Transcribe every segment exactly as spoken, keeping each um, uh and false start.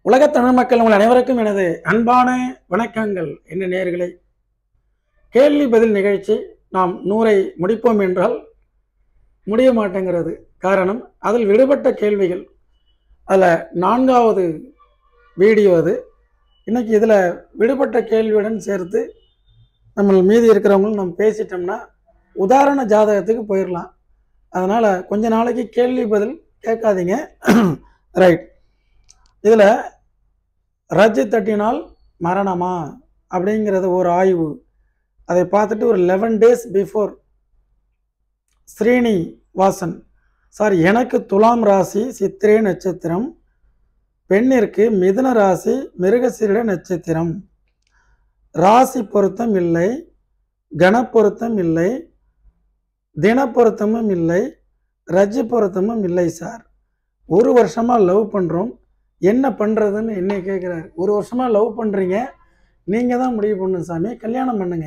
உலகத் தமிழ் மக்கள் உங்கள் அனைவருக்கும் எனது அன்பான வணக்கங்கள். என்ன நேயர்களே, கேள்வி பதில் நிகழ்ச்சி நாம் நூறை முடிப்போம் என்றால் முடிய மாட்டேங்கிறது. காரணம், அதில் விடுபட்ட கேள்விகள். அதில் நான்காவது வீடியோ அது. இன்னைக்கு இதில் விடுபட்ட கேள்வியுடன் சேர்த்து நம்ம மீதி இருக்கிறவங்களும் நம்ம பேசிட்டோம்னா உதாரண ஜாதகத்துக்கு போயிடலாம். அதனால் கொஞ்ச நாளைக்கு கேள்வி பதில் கேட்காதீங்க. ரைட். இதில் ரஜ்ஜு தட்டினால் மரணமா அப்படிங்கிறது ஒரு ஆய்வு. அதை பார்த்துட்டு ஒரு eleven days before Srinivasan sorry எனக்கு துலாம் ராசி சித்திரை நட்சத்திரம், பெண்ணிற்கு மிதுன ராசி மிருகசீரிட நட்சத்திரம், ராசி பொருத்தம் இல்லை, கணப்பொருத்தம் இல்லை, தினப்பொருத்தமும் இல்லை, ரஜ்ஜு பொருத்தமும் இல்லை சார். ஒரு வருஷமாக லவ் பண்ணுறோம், என்ன பண்ணுறதுன்னு என்ன கேட்குறாரு. ஒரு வருஷமாக லவ் பண்ணுறீங்க, நீங்கள் தான் முடிவு பண்ணணும் சாமி, கல்யாணம் பண்ணுங்க.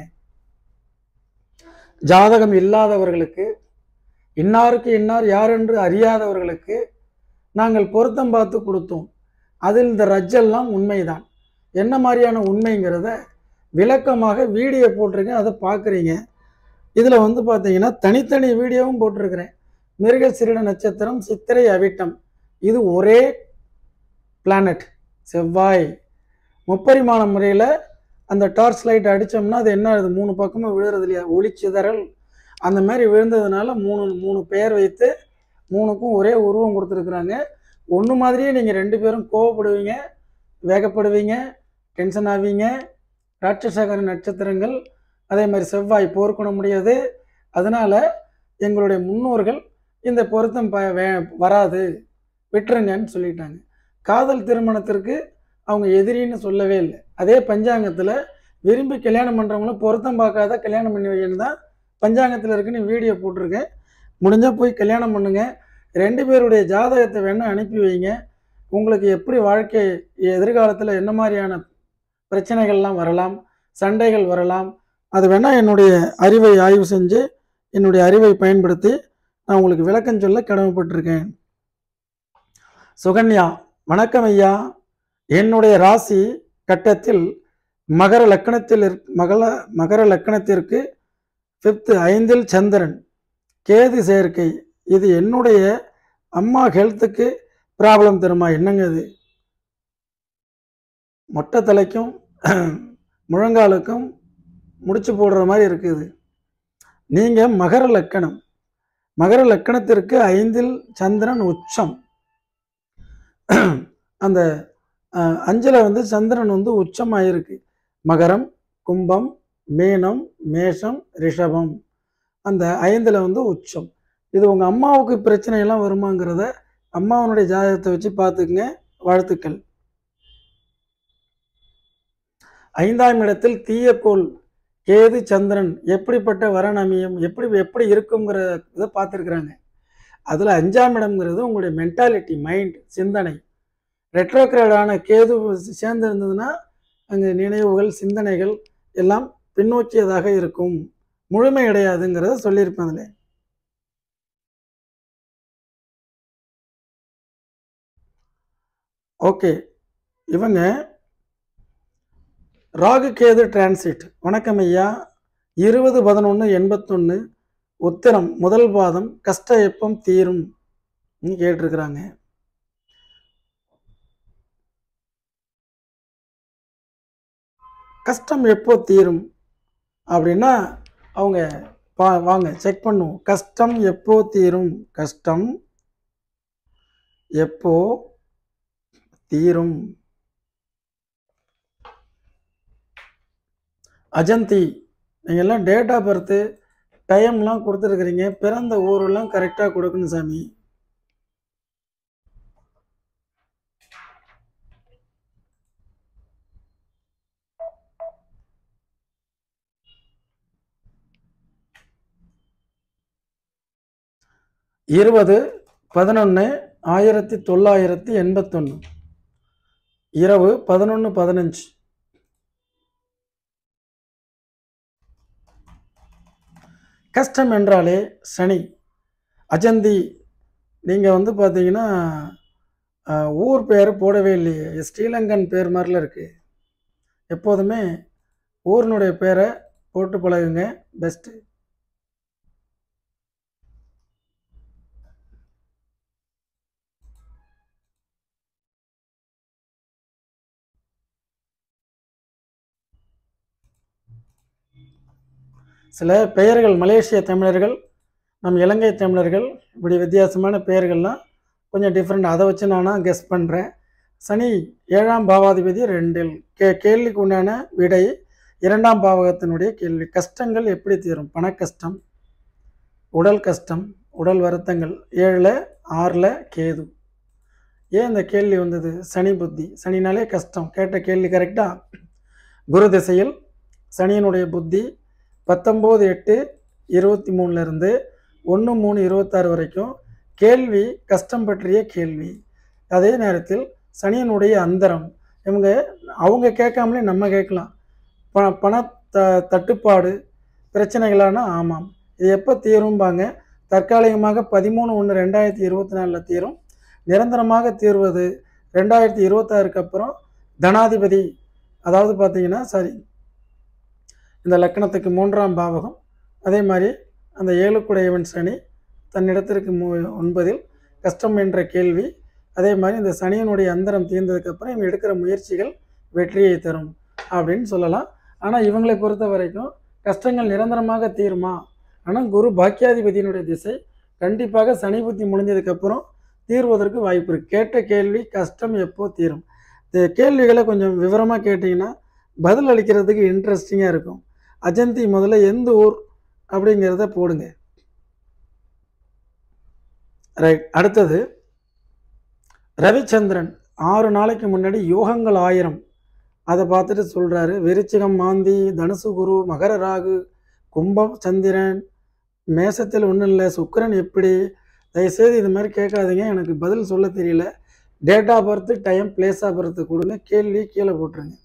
ஜாதகம் இல்லாதவர்களுக்கு, இன்னாருக்கு இன்னார் யார் என்று அறியாதவர்களுக்கு நாங்கள் பொருத்தம் பார்த்து கொடுத்தோம். அதில் இந்த ரஜ்ஜெல்லாம் உண்மைதான். என்ன மாதிரியான உண்மைங்கிறத விளக்கமாக வீடியோ போட்டிருக்கேன், அதை பார்க்குறீங்க. இதில் வந்து பார்த்தீங்கன்னா தனித்தனி வீடியோவும் போட்டிருக்கிறேன். மிருகசீரிட நட்சத்திரம், சித்திரை அவிட்டம், இது ஒரே பிளானட் செவ்வாய். முப்பரிமாண முறையில் அந்த டார்ச் லைட் அடித்தோம்னா அது என்ன ஆகுது, மூணு பக்கமும் விழுறது இல்லையா, ஒளிச்சிதறல். அந்த மாதிரி விழுந்ததுனால மூணு மூணு பேர் வைத்து மூணுக்கும் ஒரே உருவம் கொடுத்துருக்குறாங்க. ஒன்று மாதிரியே நீங்கள் ரெண்டு பேரும் கோவப்படுவீங்க, வேகப்படுவீங்க, டென்ஷன் ஆவீங்க. ராட்சசகர நட்சத்திரங்கள், அதே மாதிரி செவ்வாய் போர்க்கொண முடியாது. அதனால் எங்களுடைய முன்னோர்கள் இந்த பொருத்தம் ப வே வராது விட்டுருங்கன்னு சொல்லிட்டாங்க. காதல் திருமணத்திற்கு அவங்க எதிரின்னு சொல்லவே இல்லை. அதே பஞ்சாங்கத்தில் விரும்பி கல்யாணம் பண்ணுறவங்களும் பொருத்தம் பார்க்காத கல்யாணம் பண்ணி வைக்கணும் தான் பஞ்சாங்கத்தில் இருக்குன்னு வீடியோ போட்டிருக்கேன். முடிஞ்சால் போய் கல்யாணம் பண்ணுங்கள். ரெண்டு பேருடைய ஜாதகத்தை வேணால் அனுப்பி வைங்க. உங்களுக்கு எப்படி வாழ்க்கை எதிர்காலத்தில் என்ன மாதிரியான பிரச்சனைகள்லாம் வரலாம், சண்டைகள் வரலாம், அது வேணால் என்னுடைய அறிவை ஆய்வு செஞ்சு என்னுடைய அறிவை பயன்படுத்தி நான் உங்களுக்கு விளக்கம் சொல்ல கடமைப்பட்டிருக்கேன். சுகன்யா, வணக்கம் ஐயா. என்னுடைய ராசி கட்டத்தில் மகர லக்கணத்தில் மகள மகர லக்கணத்திற்கு ஃபிஃப்த்து ஐந்தில் சந்திரன் கேது சேர்க்கை. இது என்னுடைய அம்மா ஹெல்த்துக்கு ப்ராப்ளம் தருமா? என்னங்க இது? மொட்டை தலைக்கும் முழங்காலுக்கும் முடிச்சு போடுற மாதிரி இருக்குது. நீங்கள் மகர லக்கணம், மகர லக்கணத்திற்கு ஐந்தில் சந்திரன் உச்சம். அந்த அஞ்சில் வந்து சந்திரன் வந்து உச்சமாயிருக்கு. மகரம், கும்பம், மீனம், மேஷம், ரிஷபம், அந்த ஐந்தில் வந்து உச்சம். இது உங்கள் அம்மாவுக்கு பிரச்சனையெல்லாம் வருமாங்கிறத அம்மாவனுடைய ஜாதகத்தை வச்சு பார்த்துக்குங்க. வாழ்த்துக்கள். ஐந்தாம் இடத்தில் தீயக்கோள் கேது சந்திரன் எப்படிப்பட்ட வரணமியம் எப்படி எப்படி இருக்குங்கிற இதை பார்த்துருக்குறாங்க. அதில் அஞ்சாம் இடம்ங்கிறது உங்களுடைய மென்டாலிட்டி, மைண்ட், சிந்தனை. ரெட்ரோகிரேடான கேது சேர்ந்து இருந்ததுன்னா அங்கே நினைவுகள், சிந்தனைகள் எல்லாம் பின்னோக்கியதாக இருக்கும், முழுமை அடையாதுங்கிறத சொல்லியிருப்பேன் அதில். ஓகே, இவங்க ராகு கேது டிரான்சிட். வணக்கம் ஐயா. இருபது பதினொன்று எண்பத்தொன்று உத்திரம் முதல் பாதம் கஷ்ட எப்பம் தீரும் கேட்டிருக்கிறாங்க. கஷ்டம் எப்போ தீரும் அப்படின்னா அவங்க பா வாங்க செக் பண்ணுவோம். கஷ்டம் எப்போ தீரும், கஷ்டம் எப்போ தீரும். அஜந்தி, நீங்கள் எல்லாம் டேட் ஆஃப் பர்த்து டைம்லாம் கொடுத்துருக்குறீங்க, பிறந்த ஊரெல்லாம் கரெக்டாக கொடுக்கணும் சாமி. இருபது பதினொன்று ஆயிரத்தி தொள்ளாயிரத்தி எண்பத்தொன்று இரவு பதினொன்று பதினஞ்சு. கஷ்டம் என்றாலே சனி. அஜந்தி, நீங்கள் வந்து பார்த்தீங்கன்னா ஊர் பேர் போடவே இல்லையே, ஸ்ரீலங்கன் பேர் மாதிரில இருக்குது. எப்போதுமே ஊரினுடைய பேரை போட்டு பழகுங்க, பெஸ்ட்டு. சில பெயர்கள் மலேசிய தமிழர்கள், நம் இலங்கை தமிழர்கள், இப்படி வித்தியாசமான பெயர்கள்லாம் கொஞ்சம் டிஃப்ரெண்ட். அதை வச்சு நானும் கெஸ் பண்ணுறேன். சனி ஏழாம் பாவாதிபதி ரெண்டில். கே கேள்விக்கு உண்டான விடை இரண்டாம் பாவகத்தினுடைய கேள்வி. கஷ்டங்கள் எப்படி தீரும்? பண கஷ்டம், உடல் கஷ்டம், உடல் வருத்தங்கள். ஏழில் ஆறில் கேது. ஏன் இந்த கேள்வி வந்தது? சனி புத்தி. சனினாலே கஷ்டம். கேட்ட கேள்வி கரெக்டாக. குரு திசையில் சனியினுடைய புத்தி பத்தொம்போது எட்டு இருபத்தி மூணுலேருந்து ஒன்று மூணு இருபத்தாறு வரைக்கும் கேள்வி கஷ்டம் பற்றிய கேள்வி. அதே நேரத்தில் சனியினுடைய அந்தரம். இவங்க அவங்க கேட்காமலே நம்ம கேட்கலாம். ப பண த தட்டுப்பாடு பிரச்சனைகளான ஆமாம். இது எப்போ தீரும்பாங்க? தற்காலிகமாக பதிமூணு ஒன்று ரெண்டாயிரத்தி இருபத்தி நாலில் தீரும். நிரந்தரமாக தீர்வது ரெண்டாயிரத்தி இருபத்தாறுக்கு அப்புறம். தனாதிபதி அதாவது பார்த்தீங்கன்னா சரி, இந்த லக்கணத்துக்கு மூன்றாம் பாவகம். அதே மாதிரி அந்த ஏழுக்குடையவன் சனி தன்னிடத்திற்கு மூ ஒன்பதில் கஷ்டம் என்ற கேள்வி. அதே மாதிரி இந்த சனியினுடைய அந்தரம் தீர்ந்ததுக்கப்புறம் இவங்க எடுக்கிற முயற்சிகள் வெற்றியை தரும் அப்படின்னு சொல்லலாம். ஆனால் இவங்களை பொறுத்த வரைக்கும் கஷ்டங்கள் நிரந்தரமாக தீருமா? ஆனால் குரு பாக்கியாதிபதியினுடைய திசை கண்டிப்பாக சனி புத்தி முடிஞ்சதுக்கப்புறம் தீர்வதற்கு வாய்ப்பு இருக்குது. கேட்ட கேள்வி கஷ்டம் எப்போ தீரும்? இந்த கேள்விகளை கொஞ்சம் விவரமாக கேட்டிங்கன்னா பதில் அளிக்கிறதுக்கு இன்ட்ரெஸ்டிங்காக இருக்கும். அஜந்தி முதல்ல எந்த ஊர் அப்படிங்கிறத போடுங்க. ரைட். அடுத்தது ரவிச்சந்திரன் ஆறு நாளைக்கு முன்னாடி யோகங்கள் ஆயிரம் அதை பார்த்துட்டு சொல்கிறாரு. விருச்சிகம் மாந்தி, தனுசு குரு, மகர ராகு, கும்பம் சந்திரன், மேசத்தில் ஒன்றும் இல்லை, சுக்கிரன் எப்படி? தயவுசெய்து இது மாதிரி கேட்காதீங்க, எனக்கு பதில் சொல்ல தெரியல. Date of birth, time, place of birth கொடுங்க, கேள்வி கீழே போட்டுருங்க.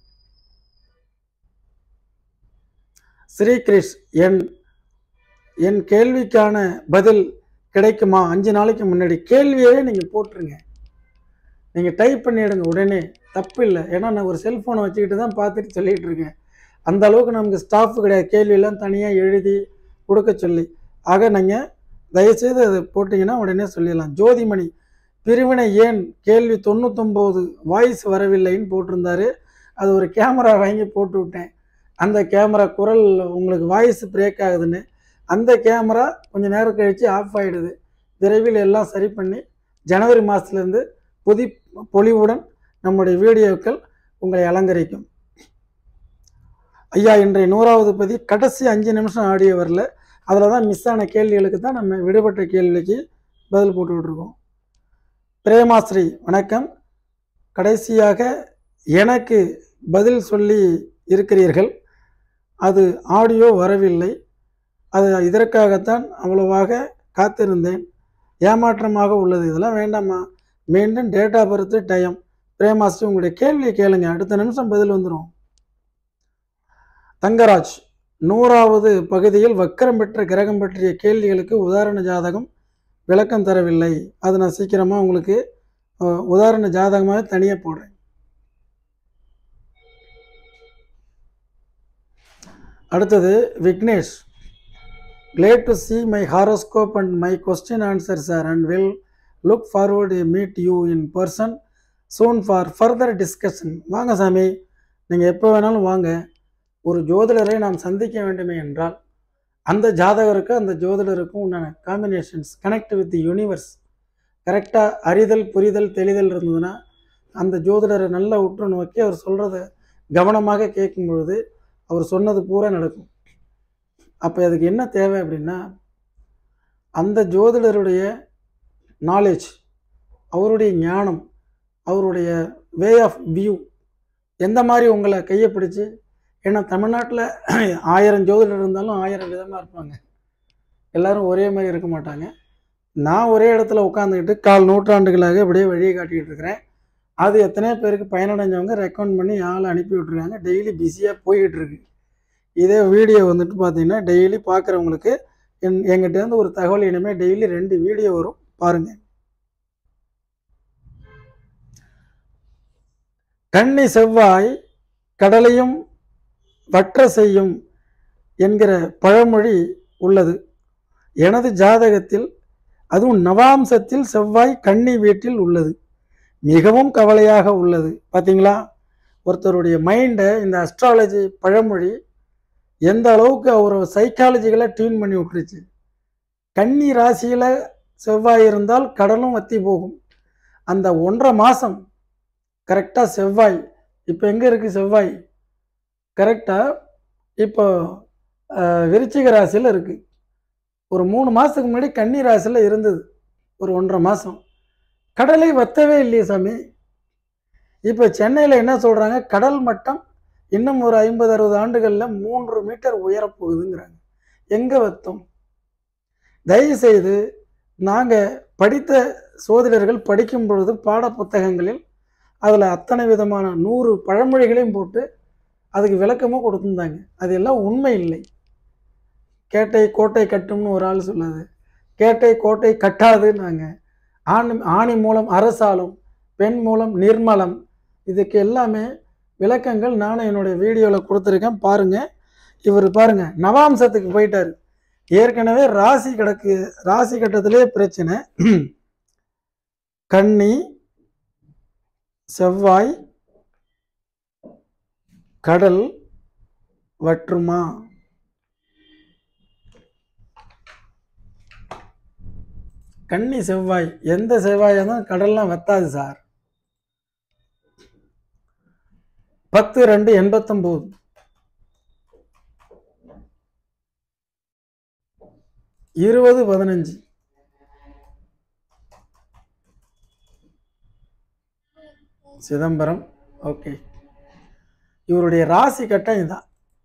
ஸ்ரீகிரிஷ், என் என் கேள்விக்கான பதில் கிடைக்குமா? அஞ்சு நாளைக்கு முன்னாடி கேள்வியே நீங்கள் போட்டுருங்க. நீங்கள் டைப் பண்ணிவிடுங்க உடனே, தப்பு இல்லை. ஏன்னா நான் ஒரு செல்ஃபோனை வச்சுக்கிட்டு தான் பார்த்துட்டு சொல்லிகிட்டு இருக்கேன். அந்த அளவுக்கு நமக்கு ஸ்டாஃப் கிடையாது கேள்வியெல்லாம் தனியாக எழுதி கொடுக்க சொல்லி. ஆக நீங்கள் தயவுசெய்து அதை போட்டிங்கன்னா உடனே சொல்லிடலாம். ஜோதிமணி, பிரிவினை ஏன் கேள்வி தொண்ணூத்தொம்போது வாய்ஸ் வரவில்லைன்னு போட்டிருந்தாரு. அது ஒரு கேமரா வாங்கி போட்டு விட்டேன். அந்த கேமரா குரல் உங்களுக்கு வாய்ஸ் பிரேக் ஆகுதுன்னு. அந்த கேமரா கொஞ்சம் நேரம் கழித்து ஆஃப் ஆகிடுது. விரைவில் எல்லாம் சரி பண்ணி ஜனவரி மாதத்துலேருந்து புதி பொலிவுடன் நம்முடைய வீடியோக்கள் உங்களை அலங்கரிக்கும். ஐயா, இன்றைய நூறாவது பதி கடைசி அஞ்சு நிமிஷம் ஆடியோ வரல. அதில் தான் மிஸ் ஆன கேள்விகளுக்கு தான் நம்ம விடுபட்ட கேள்விக்கு பதில் போட்டுக்கிட்டுருக்கோம். பிரேமாஸ்ரீ, வணக்கம். கடைசியாக எனக்கு பதில் சொல்லி இருக்கிறீர்கள், அது ஆடியோ வரவில்லை. அது இதற்காகத்தான் அவ்வளவாக காத்திருந்தேன். ஏமாற்றமாக உள்ளது. இதெல்லாம் வேண்டாமா? மீண்டும் டேட்டா பர்த், டைம். பிரேமாஸ்ரீ, உங்களுடைய கேள்வியை கேளுங்க, அடுத்த நிமிஷம் பதில் வந்துடும். தங்கராஜ், நூறாவது பகுதியில் வக்கரம் பெற்ற கிரகம் பற்றிய கேள்விகளுக்கு உதாரண ஜாதகம் விளக்கம் தரவில்லை. அது நான் சீக்கிரமாக உங்களுக்கு உதாரண ஜாதகமாக தனியாக போடுறேன். அடுத்தது Vignesh, glad to see my horoscope and my question answers sir, and will look forward to meet you in person soon for further discussion. வாங்க சாமி, நீங்கள் எப்போ வேணாலும் வாங்க. ஒரு ஜோதிடரை நாம் சந்திக்க வேண்டுமே என்றால் அந்த ஜாதகருக்கு அந்த ஜோதிடருக்கும் உண்டான combinations, connect with the universe கரெக்டாக அறிதல் புரிதல் தெளிதல் இருந்ததுன்னா அந்த ஜோதிடரை நல்லா உற்று நோக்கி அவர் சொல்கிறத கவனமாக கேட்கும் பொழுது அவர் சொன்னது பூரா நடக்கும். அப்போ அதுக்கு என்ன தேவை அப்படின்னா, அந்த ஜோதிடருடைய நாலேஜ், அவருடைய ஞானம், அவருடைய வே ஆஃப் வியூ எந்த மாதிரி உங்களை கையை பிடிச்சி. ஏன்னா தமிழ்நாட்டில் ஆயிரம் ஜோதிடர் இருந்தாலும் ஆயிரம் விதமாக இருப்பாங்க, எல்லோரும் ஒரே மாதிரி இருக்க மாட்டாங்க. நான் ஒரே இடத்துல உட்காந்துக்கிட்டு கால் நூற்றாண்டுகளாக இப்படியே வழியை காட்டிக்கிட்டு இருக்கிறேன். அது எத்தனையோ பேருக்கு பயனடைஞ்சவங்க ரெக்கமெண்ட் பண்ணி ஆளை அனுப்பி விட்ருக்காங்க. டெய்லி பிஸியாக போய்கிட்டு இருக்கு. இதே வீடியோ வந்துட்டு பார்த்தீங்கன்னா டெய்லி பார்க்குறவங்களுக்கு என் எங்கிட்டேருந்து ஒரு தகவல் இனிமேல் டெய்லி ரெண்டு வீடியோ வரும் பாருங்கள். கன்னி செவ்வாய் கடலையும் வற்ற செய்யும் என்கிற பழமொழி உள்ளது. எனது ஜாதகத்தில் அதுவும் நவாம்சத்தில் செவ்வாய் கன்னி வீட்டில் உள்ளது. மிகவும் கவலையாக உள்ளது. பார்த்தீங்களா, ஒருத்தருடைய மைண்டை இந்த அஸ்ட்ராலஜி பழமொழி எந்த அளவுக்கு அவர் சைக்காலஜிகளை டியூன் பண்ணி விட்டுருச்சு. கன்னி ராசியில் செவ்வாய் இருந்தால் கடலும் வத்தி போகும். அந்த ஒன்றரை மாதம் கரெக்டாக செவ்வாய் இப்போ எங்கே இருக்குது? செவ்வாய் கரெக்டாக இப்போ விருச்சிக ராசியில் இருக்குது. ஒரு மூணு மாதத்துக்கு முன்னாடி கன்னி ராசியில் இருந்தது. ஒரு ஒன்றரை மாதம் கடலை வத்தவே இல்லையே சாமி. இப்போ சென்னையில் என்ன சொல்கிறாங்க, கடல் மட்டம் இன்னும் ஒரு ஐம்பது அறுபது ஆண்டுகளில் மூன்று மீட்டர் உயரப்போகுதுங்கிறாங்க. எங்கே வத்தோம்? தயவுசெய்து நாங்கள் படித்த சோதிடர்கள் படிக்கும் பொழுது பாட புத்தகங்களில் அதில் அத்தனை விதமான நூறு பழமொழிகளையும் போட்டு அதுக்கு விளக்கமும் கொடுத்துருந்தாங்க. அது எல்லாம் உண்மை இல்லை. கேட்டை கோட்டை கட்டும்னு ஒரு ஆள் சொல்லாது, கேட்டை கோட்டை கட்டாதுன்னாங்க. ஆணி ஆணி மூலம் அரசாலும், பெண் மூலம் நிர்மலம், இதுக்கு எல்லாமே விளக்கங்கள் நானும் என்னுடைய வீடியோவில் கொடுத்துருக்கேன். பாருங்கள். இவர் பாருங்கள், நவாம்சத்துக்கு போயிட்டார். ஏற்கனவே ராசி கிடக்கு, ராசி கட்டத்திலே பிரச்சனை. கன்னி செவ்வாய் கடல் வற்றுமா? கன்னி செவ்வாய் எந்த செவ்வாயாக தான் கடல்லாம் வத்தாது சார். பத்து ரெண்டு எண்பத்தொம்போது இருபது பதினஞ்சு சிதம்பரம். ஓகே, இவருடைய ராசி கட்டம் இதுதான்.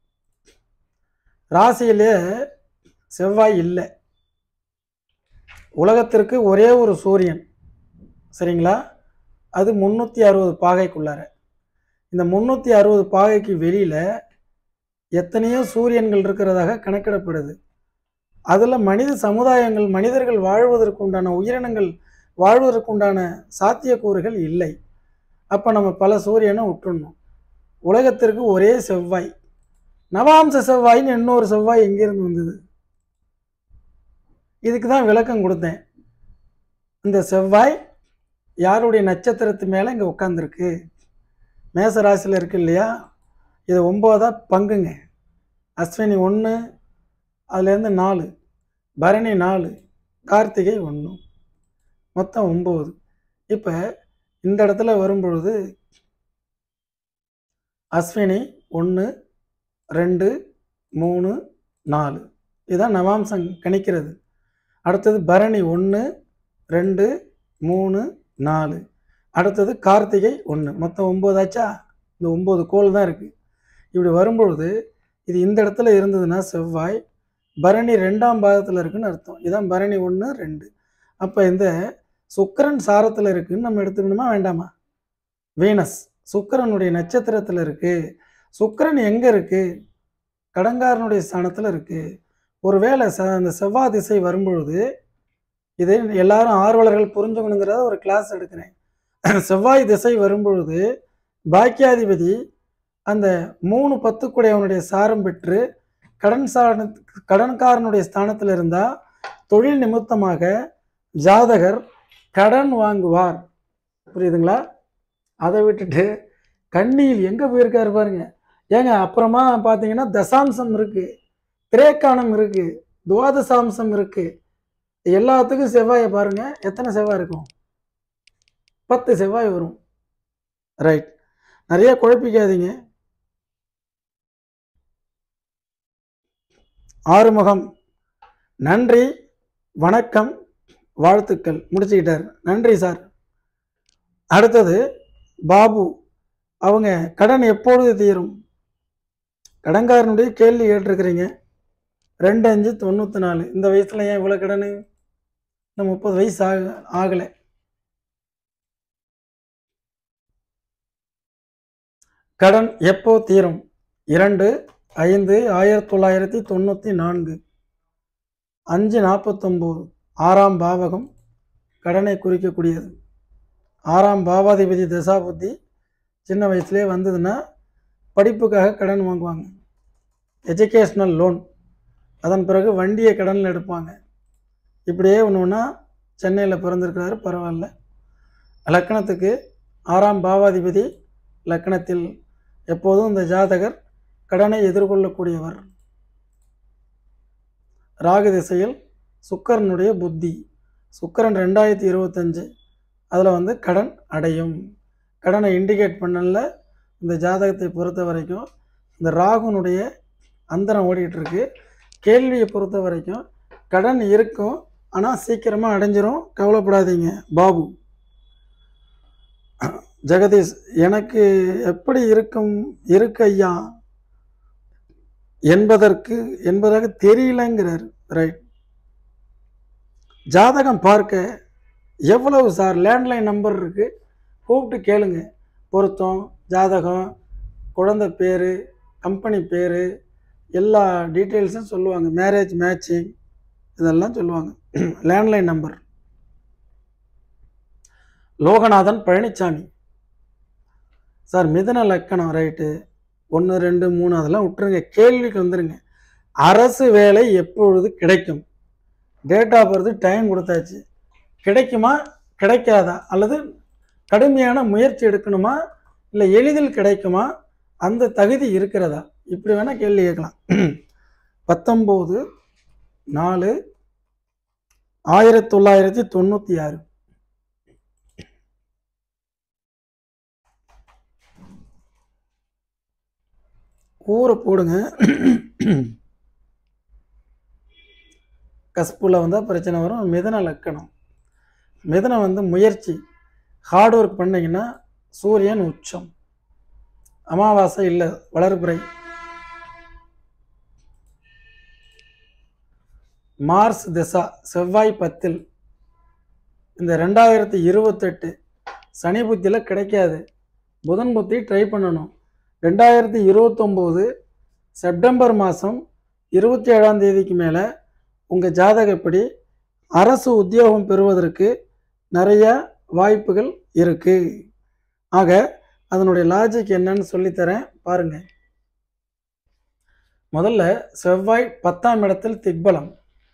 ராசியிலே செவ்வாய் இல்லை. உலகத்திற்கு ஒரே ஒரு சூரியன், சரிங்களா? அது முந்நூற்றி அறுபது பாகைக்குள்ளார. இந்த முந்நூற்றி அறுபது பாகைக்கு வெளியில் எத்தனையோ சூரியன்கள் இருக்கிறதாக கணக்கிடப்படுது. அதில் மனித சமுதாயங்கள், மனிதர்கள் வாழ்வதற்கு உண்டான, உயிரினங்கள் வாழ்வதற்கு உண்டான சாத்தியக்கூறுகள் இல்லை. அப்போ நம்ம பல சூரியனை விட்டுடணும். உலகத்திற்கு ஒரே செவ்வாய், நவாம்ச செவ்வாயின்னு இன்னொரு செவ்வாய் எங்கேருந்து வந்தது? இதுக்கு தான் விளக்கம் கொடுத்தேன். இந்த செவ்வாய் யாருடைய நட்சத்திரத்து மேலே இங்கே உட்காந்துருக்கு? மேச ராசியில் இருக்கு இல்லையா? இது ஒம்போதா பங்குங்க. அஸ்வினி ஒன்று, அதுலேருந்து நாலு, பரணி நாலு, கார்த்திகை ஒன்று, மொத்தம் ஒம்பது. இப்போ இந்த இடத்துல வரும்பொழுது அஸ்வினி ஒன்று ரெண்டு மூணு நாலு, இதுதான் நவாம்சம் கணிக்கிறது. அடுத்தது பரணி ஒன்று ரெண்டு மூணு நாலு, அடுத்தது கார்த்திகை ஒன்று, மொத்தம் ஒம்பது ஆச்சா? இந்த ஒம்பது கோள் தான் இருக்குது. இப்படி வரும்பொழுது இது இந்த இடத்துல இருந்ததுன்னா செவ்வாய் பரணி ரெண்டாம் பாதத்தில் இருக்குன்னு அர்த்தம். இதான் பரணி ஒன்று ரெண்டு. அப்போ இந்த சுக்கிரன் சாரத்தில் இருக்குதுன்னு நம்ம எடுத்துக்கணுமா வேண்டாமா? வீனஸ் சுக்கிரனுடைய நட்சத்திரத்தில் இருக்குது. சுக்கிரன் எங்கே இருக்குது? கடங்காரனுடைய ஸ்தானத்தில் இருக்குது. ஒருவேளை ச அந்த செவ்வாய் திசை வரும்பொழுது, இது எல்லாரும் ஆர்வலர்கள் புரிஞ்சுக்கணுங்கிறத ஒரு கிளாஸ் எடுக்கிறேன். செவ்வாய் திசை வரும்பொழுது பாக்கியாதிபதி அந்த மூணு பத்துக்குடையவனுடைய சாரம் பெற்று கடன் சார கடன்காரனுடைய ஸ்தானத்தில் இருந்தால் தொழில் நிமித்தமாக ஜாதகர் கடன் வாங்குவார். புரியுதுங்களா? அதை விட்டுட்டு கன்னியில் எங்கே போயிருக்காரு பாருங்க. ஏங்க அப்புறமா பார்த்தீங்கன்னா தசாம்சம் இருக்குது, திரேக்கானம் இருக்குது, துவாதசாம்சம் இருக்குது. எல்லாத்துக்கும் செவ்வாயை பாருங்கள், எத்தனை செவ்வாய் இருக்கும்? பத்து செவ்வாய் வரும். ரைட், நிறைய குழப்பிக்காதீங்க. ஆறுமுகம் நன்றி, வணக்கம், வாழ்த்துக்கள், முடிச்சுக்கிட்டார். நன்றி சார். அடுத்தது பாபு, அவங்க கடன் எப்பொழுது தீரும்? கடன்காரனுடைய கேள்வி கேட்டிருக்கிறீங்க. ரெண்டு அஞ்சு தொண்ணூற்றி நாலு. இந்த வயசில் ஏன் இவ்வளோ கடன்? இன்னும் முப்பது வயசு ஆக ஆகலை. கடன் எப்போ தீரும்? இரண்டு ஐந்து ஆயிரத்தி தொள்ளாயிரத்தி தொண்ணூற்றி நான்கு, அஞ்சு நாற்பத்தொம்போது. ஆறாம் பாவகம் கடனை குறிக்கக்கூடியது. ஆறாம் பாவாதிபதி தசாபுத்தி சின்ன வயசுலேயே வந்ததுன்னா படிப்புக்காக கடன் வாங்குவாங்க, எஜுகேஷ்னல் லோன். அதன் பிறகு வண்டியை கடனில் எடுப்பாங்க. இப்படியே ஒன்று ஒன்றா சென்னையில் பிறந்திருக்கிறாரு, பரவாயில்ல. லக்கணத்துக்கு ஆறாம் பாவாதிபதி லக்கணத்தில் எப்போதும் இந்த ஜாதகர் கடனை எதிர்கொள்ளக்கூடியவர். ராகு திசையில் சுக்கரனுடைய புத்தி, சுக்கரன் ரெண்டாயிரத்தி இருபத்தஞ்சு அதில் வந்து கடன் அடையும். கடனை இண்டிகேட் பண்ணல. இந்த ஜாதகத்தை பொறுத்த வரைக்கும் இந்த ராகுனுடைய அந்தரம் ஓடிட்டுருக்கு. கேள்வியை பொறுத்த வரைக்கும் கடன் இருக்கும், ஆனால் சீக்கிரமாக அடைஞ்சிரும், கவலைப்படாதீங்க. பாபு ஜெகதீஷ், எனக்கு எப்படி இருக்கும் இருக்கு ஐயா என்பதற்கு என்பதாக தெரியலங்கிறார். ரைட். ஜாதகம் பார்க்க எவ்வளவு சார் லேண்ட்லைன் நம்பர் இருக்குது, கூப்பிட்டு கேளுங்க. பொருத்தம், ஜாதகம், குழந்தை பேர், கம்பெனி பேர், எல்லா டீட்டெயில்ஸும் சொல்லுவாங்க. மேரேஜ் மேட்சிங் இதெல்லாம் சொல்லுவாங்க. Landline number. Loganathan Palanisamy sir, மிதுன லக்கணம். ரைட்டு. ஒன்று ரெண்டு மூணு அதெல்லாம் விட்டுருங்க, கேள்விக்கு வந்துடுங்க. அரசு வேலை எப்பொழுது கிடைக்கும்? டேட் ஆஃப் பர்த் டைம் கொடுத்தாச்சு. கிடைக்குமா கிடைக்காதா, அல்லது கடுமையான முயற்சி எடுக்கணுமா, இல்லை எளிதில் கிடைக்குமா, அந்த தகுதி இருக்கிறதா, இப்படி வேணால் கேள்வி கேட்கலாம். பத்தொம்போது நாலு ஆயிரத்தி தொள்ளாயிரத்தி தொண்ணூற்றி ஆறு ஊரை போடுங்க. கஸ்புல வந்தால் பிரச்சனை வரும். மிதன லக்கணம். மிதனம் வந்து முயற்சி, ஹார்ட் ஒர்க் பண்ணிங்கன்னா சூரியன் உச்சம், அமாவாசை இல்லை, வளர்பிறை. மார்ஸ் திசா செவ்வாய் பத்தில். இந்த ரெண்டாயிரத்தி இருபத்தெட்டு சனி புத்தியில் கிடைக்காது, புதன் புத்தி ட்ரை பண்ணணும். ரெண்டாயிரத்தி இருபத்தொம்போது செப்டம்பர் மாதம் இருபத்தி ஏழாம் தேதிக்கு மேலே உங்கள் ஜாதகப்படி அரசு உத்தியோகம் பெறுவதற்கு நிறைய வாய்ப்புகள் இருக்குது. ஆக அதனுடைய லாஜிக் என்னன்னு சொல்லித்தரேன் பாருங்கள். முதல்ல செவ்வாய் பத்தாம் இடத்தில் திக்பலம்,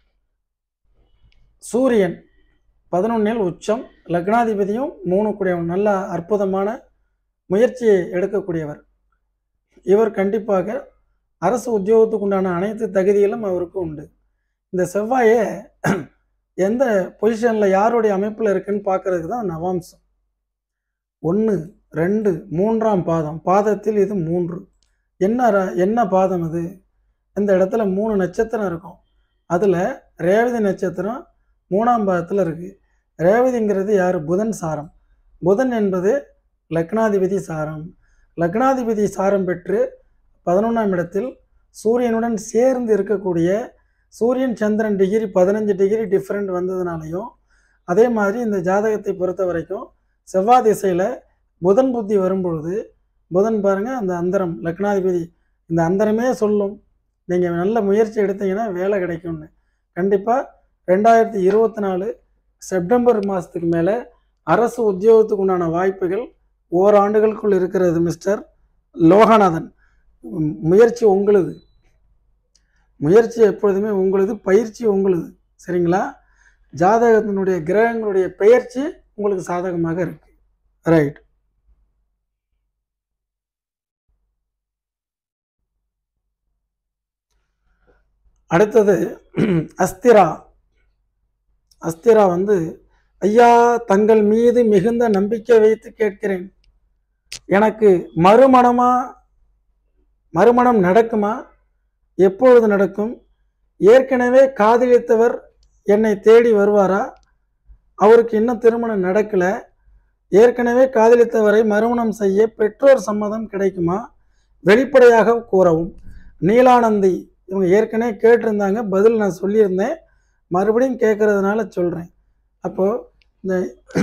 சூரியன் பதினொன்னில் உச்சம், லக்னாதிபதியும் மூணு கூடியவன், நல்ல அற்புதமான முயற்சியை எடுக்கக்கூடியவர். இவர் கண்டிப்பாக அரசு உத்தியோகத்துக்கு உண்டான அனைத்து தகுதிகளும் அவருக்கு உண்டு. இந்த செவ்வாயை எந்த பொசிஷனில் யாருடைய அமைப்பில் இருக்குன்னு பார்க்கறதுக்கு தான் நவாம்சம். ஒன்று ரெண்டு மூன்றாம் பாதம், பாதத்தில் இது மூன்று. என்ன என்ன பாதம் இது? இந்த இடத்துல மூணு நட்சத்திரம் இருக்கும். அதில் ரேவதி நட்சத்திரம் மூணாம் பாதத்தில் இருக்குது. ரேவதிங்கிறது யார்? புதன் சாரம். புதன் என்பது லக்னாதிபதி சாரம். லக்னாதிபதி சாரம் பெற்று பதினொன்றாம் இடத்தில் சூரியனுடன் சேர்ந்து இருக்கக்கூடிய, சூரியன் சந்திரன் டிகிரி பதினஞ்சு டிகிரி டிஃப்ரெண்ட் வந்ததுனாலையும், அதே மாதிரி இந்த ஜாதகத்தை பொறுத்த வரைக்கும் செவ்வாய் திசையில் புதன் புத்தி வரும்பொழுது, புதன் பாருங்கள் அந்த அந்தரம் லக்னாதிபதி, இந்த அந்தரமே சொல்லும் நீங்கள் நல்ல முயற்சி எடுத்தீங்கன்னா வேலை கிடைக்கும்னு. கண்டிப்பாக ரெண்டாயிரத்தி இருபத்தி நாலு செப்டம்பர் மாதத்துக்கு மேலே அரசு உத்தியோகத்துக்கு உண்டான வாய்ப்புகள் ஓராண்டுகளுக்குள் இருக்கிறது. மிஸ்டர் லோகநாதன், முயற்சி உங்களுது, முயற்சி எப்பொழுதுமே உங்களுது, பயிற்சி உங்களுது. சரிங்களா? ஜாதகத்தினுடைய கிரகங்களுடைய பெயர்ச்சி உங்களுக்கு சாதகமாக இருக்கு. ரைட். அடுத்தது அஸ்திரா. அஸ்திரா வந்து, ஐயா தங்கள் மீது மிகுந்த நம்பிக்கை வைத்து கேட்கிறேன், எனக்கு மறுமணமா மறுமணம் நடக்குமா? எப்பொழுது நடக்கும்? ஏற்கனவே காதலித்தவர் என்னை தேடி வருவாரா? அவருக்கு இன்னும் திருமணம் நடக்கலை. ஏற்கனவே காதலித்தவரை மறுமணம் செய்ய பெற்றோர் சம்மதம் கிடைக்குமா? வெளிப்படையாக கூறவும். நீலானந்தி, இவங்க ஏற்கனவே கேட்டிருந்தாங்க, பதில் நான் சொல்லியிருந்தேன், மறுபடியும் கேட்கறதுனால சொல்கிறேன். அப்போது இந்த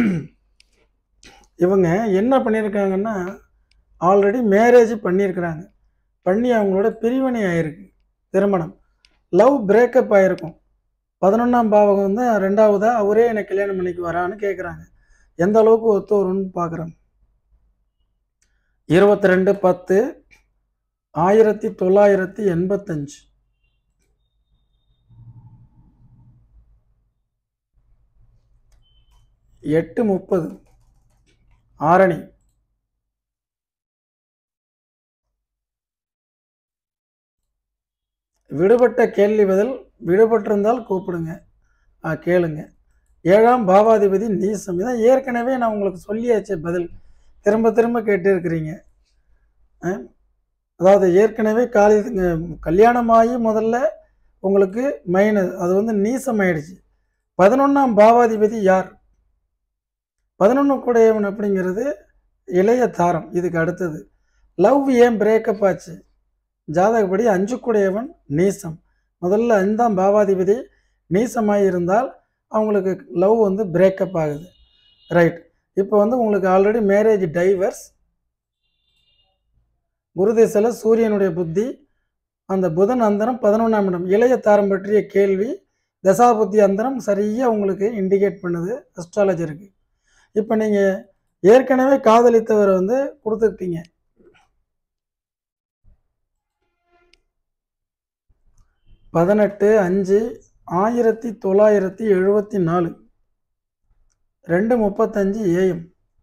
இவங்க என்ன பண்ணியிருக்காங்கன்னா, ஆல்ரெடி மேரேஜ் பண்ணியிருக்கிறாங்க, பண்ணி அவங்களோட பிரிவினை ஆகிருக்கு, திருமணம், லவ் பிரேக்கப் ஆகிருக்கும். பதினொன்றாம் பாவகம் வந்து ரெண்டாவதா அவரே என்னை கல்யாணம் பண்ணிக்கு வரான்னு கேட்குறாங்க. எந்த அளவுக்கு ஒத்து வரும்னு பார்க்குறாங்க. இருபத்தி ரெண்டு பத்து ஆயிரத்தி தொள்ளாயிரத்தி எண்பத்தஞ்சு. எட்டு முப்பது ஆரணி. விடுபட்ட கேள்வி பதில் விடுபட்டிருந்தால் கூப்பிடுங்க, கேளுங்க. ஏழாம் பாவாதிபதி நீசம். இதான் ஏற்கனவே நான் உங்களுக்கு சொல்லியாச்சு, பதில் திரும்ப திரும்ப கேட்டு இருக்கிறீங்க. அதாவது ஏற்கனவே காலி கல்யாணமாகி முதல்ல உங்களுக்கு மைனஸ், அது வந்து நீசம் ஆயிடுச்சு. பதினொன்றாம் பாவாதிபதி யார்? பதினொன்று கூடையவன் அப்படிங்கிறது இளைய தாரம். இதுக்கு அடுத்தது லவ் ஏன் பிரேக்கப் ஆச்சு? ஜாதகப்படி அஞ்சு கூடையவன் நீசம். முதல்ல ஐந்தாம் பாவாதிபதி நீசமாக இருந்தால் அவங்களுக்கு லவ் வந்து பிரேக்கப் ஆகுது. ரைட். இப்போ வந்து உங்களுக்கு ஆல்ரெடி மேரேஜ் டைவர்ஸ். குருதிசையில் சூரியனுடைய புத்தி, அந்த புதன் அந்தரம் பதினொன்றாம் இடம், இளைய தாரம் பற்றிய கேள்வி, தசாபுத்தி அந்தரம் சரியாக உங்களுக்கு இண்டிகேட் பண்ணுது அஸ்ட்ராலஜருக்கு. இப்போ நீங்கள் ஏற்கனவே காதலித்தவரை வந்து கொடுத்துட்டீங்க. பதினெட்டு அஞ்சு ஆயிரத்தி தொள்ளாயிரத்தி எழுபத்தி நாலு ரெண்டு முப்பத்தஞ்சு ஏஎம்.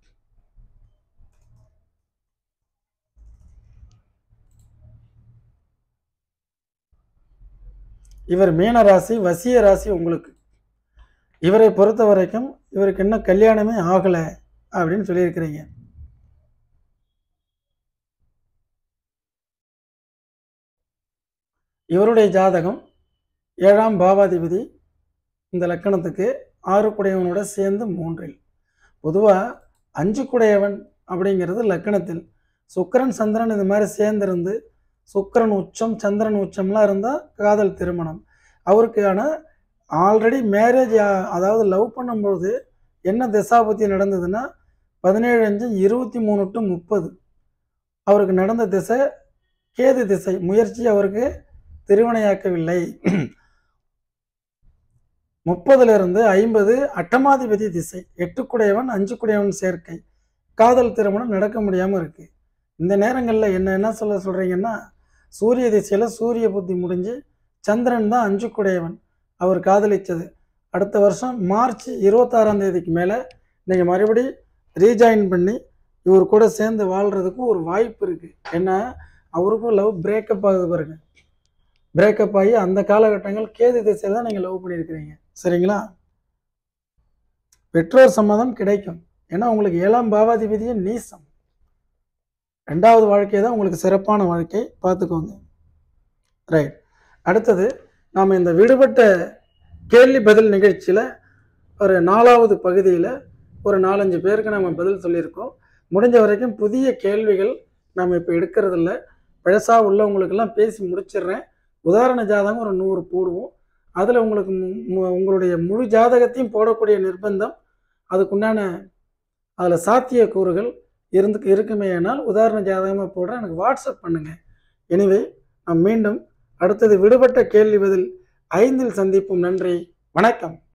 இவர் மீன ராசி, வசிய ராசி. உங்களுக்கு இவரை பொறுத்த வரைக்கும் இவருக்கு இன்னும் கல்யாணமே ஆகலை அப்படின்னு சொல்லியிருக்கிறீங்க. இவருடைய ஜாதகம் ஏழாம் பாவாதிபதி இந்த லக்கணத்துக்கு ஆறு குடையவனோட சேர்ந்து மூன்றில். பொதுவாக அஞ்சு குடையவன் அப்படிங்கிறது லக்கணத்தில் சுக்கிரன் சந்திரன் இது மாதிரி சேர்ந்திருந்து சுக்கிரன் உச்சம் சந்திரன் உச்சம்லாம் இருந்தால் காதல் திருமணம். அவருக்கான ஆல்ரெடி மேரேஜ், அதாவது லவ் பண்ணும்போது என்ன திசாபுத்தி நடந்ததுன்னா பதினேழு அஞ்சு இருபத்தி மூணு டு முப்பது அவருக்கு நடந்த திசை கேது திசை. முயற்சி அவருக்கு திருவினையாக்கவில்லை. முப்பதுலேருந்து ஐம்பது அட்டமாதிபதி திசை, எட்டு குடையவன் அஞ்சு குடையவன் சேர்க்கை, காதல் திருமணம் நடக்க முடியாமல் இருக்குது. இந்த நேரங்களில் என்ன என்ன சொல்ல சொல்கிறீங்கன்னா, சூரிய திசையில் சூரிய புத்தி முடிஞ்சு சந்திரன் தான் அஞ்சு குடையவன். அவர் காதலித்தது அடுத்த வருஷம் மார்ச் இருபத்தாறாம் தேதிக்கு மேலே நீங்கள் மறுபடி ரீஜாயின் பண்ணி இவர் கூட சேர்ந்து வாழ்கிறதுக்கு ஒரு வாய்ப்பு இருக்குது. ஏன்னா அவருக்கும் லவ் பிரேக்கப் ஆகுது பாருங்க. பிரேக்கப் ஆகி அந்த காலகட்டங்கள் கேது திசையில் தான் நீங்கள் லவ் பண்ணியிருக்கிறீங்க. சரிங்களா? பெற்றோர் சம்மதம் கிடைக்கும். ஏன்னா உங்களுக்கு ஏழாம் பாவாதிபதியே நீசம். ரெண்டாவது வாழ்க்கை தான் உங்களுக்கு சிறப்பான வாழ்க்கை, பார்த்துக்கோங்க. ரைட். அடுத்தது நாம் இந்த விடுபட்ட கேள்வி பதில் நிகழ்ச்சியில் ஒரு நாலாவது பகுதியில் ஒரு நாலஞ்சு பேருக்கு நம்ம பதில் சொல்லியிருக்கோம். முடிஞ்ச வரைக்கும் புதிய கேள்விகள் நாம் இப்போ எடுக்கிறதில்ல. பழசாக உள்ளவங்களுக்கெல்லாம் பேசி முடிச்சிடுறேன். உதாரண ஜாதகம் ஒரு நூறு போடுவோம். அதில் உங்களுக்கு உங்களுடைய முழு ஜாதகத்தையும் போடக்கூடிய நிர்பந்தம், அதுக்குண்டான அதில் சாத்திய கூறுகள் இருந்து இருக்குமே. ஆனால் உதாரண ஜாதகமாக போடுற எனக்கு வாட்ஸ்அப் பண்ணுங்கள். எனவே நாம் மீண்டும் அடுத்தது விடுபட்ட கேள்வி பதில் ஐந்தில் சந்திப்போம். நன்றி, வணக்கம்.